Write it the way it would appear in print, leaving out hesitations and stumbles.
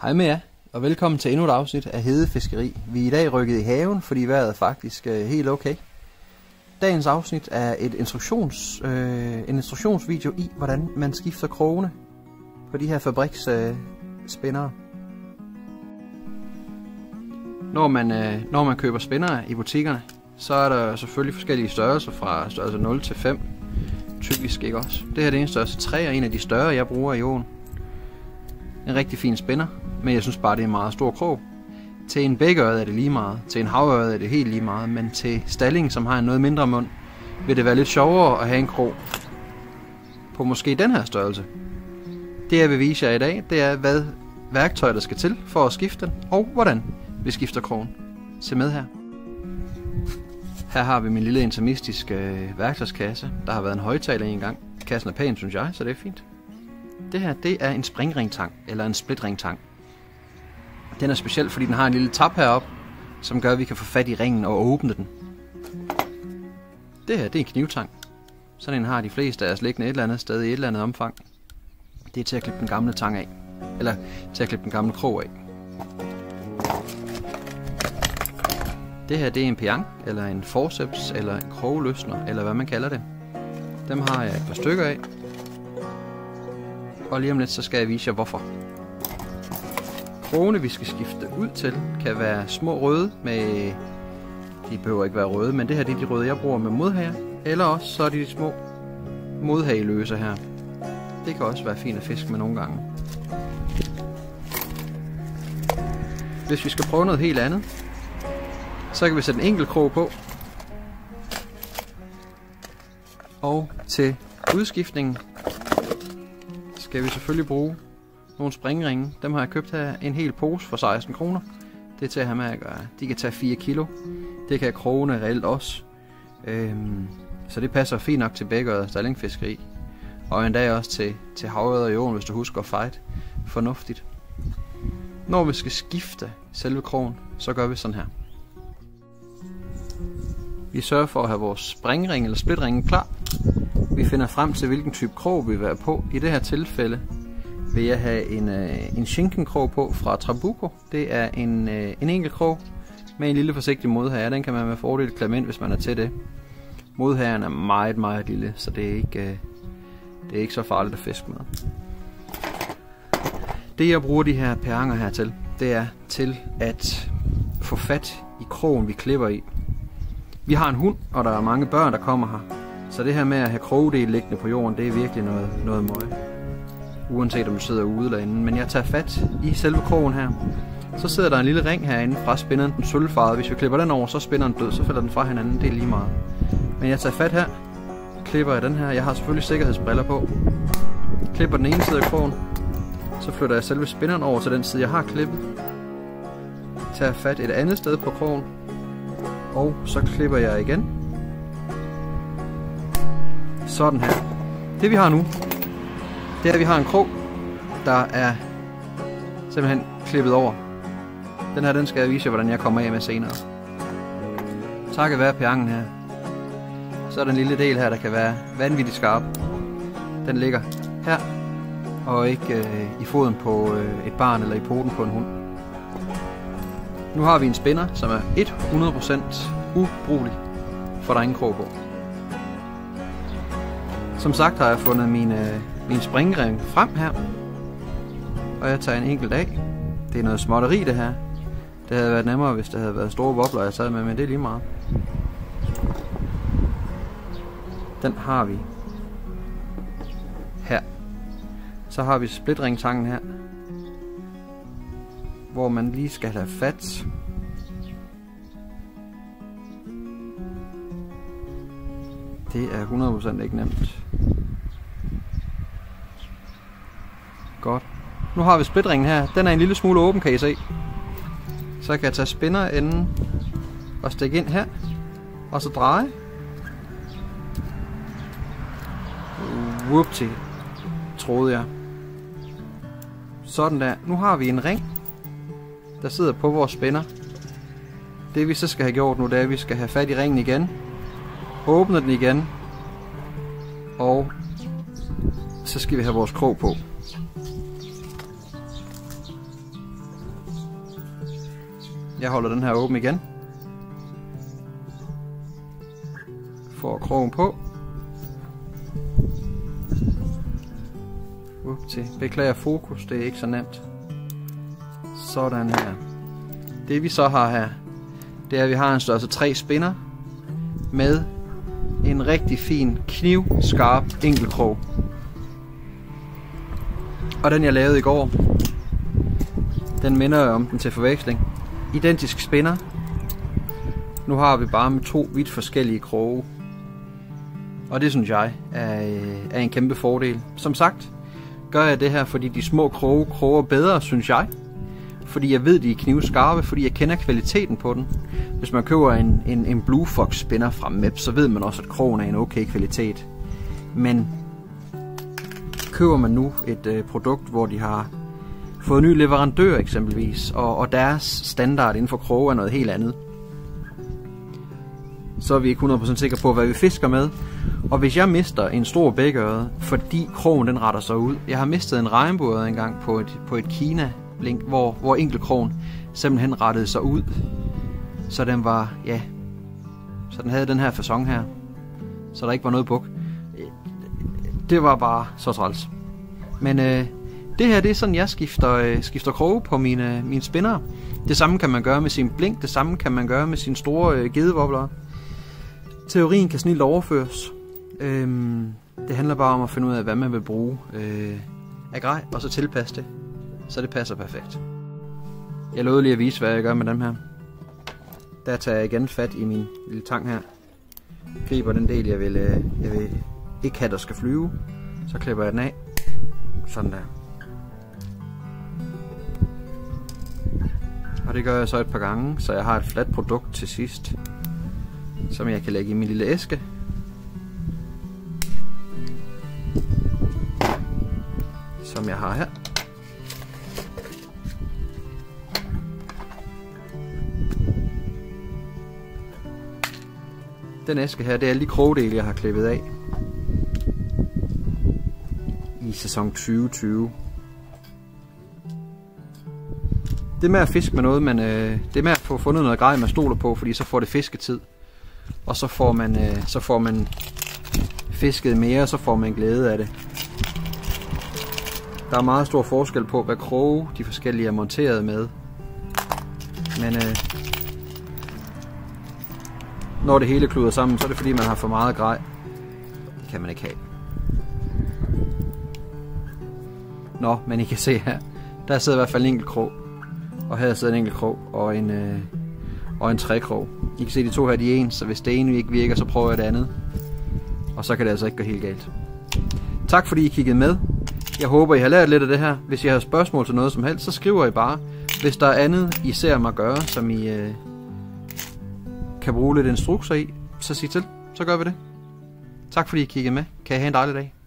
Hej med jer, og velkommen til endnu et afsnit af Hedefiskeri. Vi er i dag rykket i haven, fordi vejret er faktisk helt okay. Dagens afsnit er en instruktionsvideo i, hvordan man skifter krogene på de her fabriksspændere. Når man køber spændere i butikkerne, så er der selvfølgelig forskellige størrelser fra størrelse 0 til 5. Typisk ikke også. Det her er en størrelse 3 og en af de større, jeg bruger i åen. En rigtig fin spænder, men jeg synes bare, det er en meget stor krog. Til en bækkeørred er det lige meget, til en havørred er det helt lige meget, men til stalling, som har en noget mindre mund, vil det være lidt sjovere at have en krog på måske den her størrelse. Det jeg vil vise jer i dag, det er hvad værktøj der skal til for at skifte den, og hvordan vi skifter krogen. Se med her. Her har vi min lille intermistiske værktøjskasse. Der har været en højttaler en gang. Kassen er pæn, synes jeg, så det er fint. Det her, det er en springringtang, eller en splitringtang. Den er speciel, fordi den har en lille tab heroppe, som gør, at vi kan få fat i ringen og åbne den. Det her, det er en knivtang. Sådan en har de fleste af os liggende et eller andet sted i et eller andet omfang. Det er til at klippe den gamle tang af. Eller til at klippe den gamle krog af. Det her, det er en piang, eller en forceps, eller en krogløsner, eller hvad man kalder det. Dem har jeg et par stykker af. Og lige om lidt, så skal jeg vise jer hvorfor. Krogene, vi skal skifte ud til, kan være små røde med... De behøver ikke være røde, men det her det er de røde, jeg bruger med modhager. Eller også så er de små modhageløse her. Det kan også være fint at fiske med nogle gange. Hvis vi skal prøve noget helt andet, så kan vi sætte en enkelt krog på. Og til udskiftningen skal vi selvfølgelig bruge nogle springringe. Dem har jeg købt her, en hel pose for 16 kroner. Det er til at have med at gøre. De kan tage 4 kilo. Det kan krogene reelt også. Så det passer fint nok til bækkeørred og stallingfiskeri. Og endda også til havørred i åen, hvis du husker at fight fornuftigt. Når vi skal skifte selve krogen, så gør vi sådan her. Vi sørger for at have vores springring eller splitringen klar. Vi finder frem til hvilken type krog vi vil være på. I det her tilfælde vil jeg have en Schinken-krog på fra Trabuco. Det er en enkelt krog med en lille forsigtig modhager. Den kan man med fordel klemme ind, hvis man er til det. Modhageren er meget, meget lille, så det er ikke så farligt at fiske med. Det jeg bruger de her pianger her til, det er til at få fat i krogen vi klipper i. Vi har en hund, og der er mange børn der kommer her. Så det her med at have krogedel liggende på jorden, det er virkelig noget møg. Uanset om du sidder ude eller inde. Men jeg tager fat i selve krogen her. Så sidder der en lille ring herinde fra spænderen, den sølvfarvede. Hvis vi klipper den over, så er spænderen død, så falder den fra hinanden. Det er lige meget. Men jeg tager fat her, klipper jeg den her. Jeg har selvfølgelig sikkerhedsbriller på. Klipper den ene side af krogen. Så flytter jeg selve spænderen over til den side, jeg har klippet. Tager fat et andet sted på krogen. Og så klipper jeg igen. Sådan her. Det vi har nu, det er at vi har en krog, der er simpelthen klippet over. Den her, den skal jeg vise jer, hvordan jeg kommer af med senere. Takket være piangen her. Så er der en lille del her, der kan være vanvittigt skarp. Den ligger her, og ikke i foden på et barn eller i poten på en hund. Nu har vi en spænder, som er 100% ubrugelig, for der er ingen krog på. Som sagt har jeg fundet min springring frem her, og jeg tager en enkelt af. Det er noget småtteri det her. Det havde været nemmere, hvis der havde været store wobbler jeg taget med, men det er lige meget. Den har vi her. Så har vi splitringtangen her, hvor man lige skal have fat. Det er 100% ikke nemt. Godt. Nu har vi splitringen her. Den er en lille smule åben, kan I se. Så kan jeg tage spinderenden og stikke ind her. Og så dreje. Whoopty, troede jeg. Sådan der. Nu har vi en ring, der sidder på vores spænder. Det vi så skal have gjort nu, det er, at vi skal have fat i ringen igen. Åbne den igen. Og så skal vi have vores krog på. Jeg holder den her åben igen. Får krogen på. Beklager fokus, det er ikke så nemt. Sådan her. Det vi så har her, det er at vi har en størrelse 3 spinner med en rigtig fin knivskarp enkeltkrog. Og den jeg lavede i går, den minder om den til forveksling. Identisk spinner. Nu har vi bare med 2 vidt forskellige kroge. Og det synes jeg er en kæmpe fordel. Som sagt gør jeg det her, fordi de små kroge kroger bedre, synes jeg. Fordi jeg ved, de er knivskarpe, fordi jeg kender kvaliteten på den. Hvis man køber en Blue Fox spinner fra MEP, så ved man også, at krogen er en okay kvalitet. Men køber man nu et produkt, hvor de har fået ny leverandør eksempelvis, og deres standard inden for kroge er noget helt andet, så er vi ikke 100% sikre på, hvad vi fisker med. Og hvis jeg mister en stor bækørred, fordi krogen den retter sig ud. Jeg har mistet en regnbueørred engang på et Kina-link, hvor enkeltkrogen simpelthen rettede sig ud. Så den var, ja, så den havde den her facon her. Så der ikke var noget buk. Det var bare så træls. Men det her, det er sådan, jeg skifter kroge på mine spinnere. Det samme kan man gøre med sin blink, det samme kan man gøre med sine store gedevobler. Teorien kan snilt overføres. Det handler bare om at finde ud af, hvad man vil bruge af grej, og så tilpasse det, så det passer perfekt. Jeg lovede lige at vise, hvad jeg gør med dem her. Der tager jeg igen fat i min lille tang her. Griber den del, jeg vil ikke have, der skal flyve. Så klipper jeg den af. Sådan der. Og det gør jeg så et par gange, så jeg har et fladt produkt til sidst, som jeg kan lægge i min lille æske. Som jeg har her. Den æske her, det er alle de krogdele, jeg har klippet af i sæson 2020. Det med at fiske med noget, det med at få fundet noget grej, man stoler på, fordi så får det fisketid. Og så får man fisket mere, og så får man glæde af det. Der er meget stor forskel på, hvad kroge de forskellige er monteret med. Men når det hele kluder sammen, så er det fordi, man har for meget grej. Det kan man ikke have. Nå, men I kan se her. Der sidder i hvert fald en enkelt krog. Og her sidder en enkelt krog og en trækrog. I kan se, de to her, de er ens, så hvis det ene ikke virker, så prøver jeg det andet. Og så kan det altså ikke gå helt galt. Tak fordi I kiggede med. Jeg håber, I har lært lidt af det her. Hvis I har spørgsmål til noget som helst, så skriver I bare. Hvis der er andet, I ser mig gøre, som I kan bruge lidt instrukser i, så sig til. Så gør vi det. Tak fordi I kiggede med. Kan I have en dejlig dag.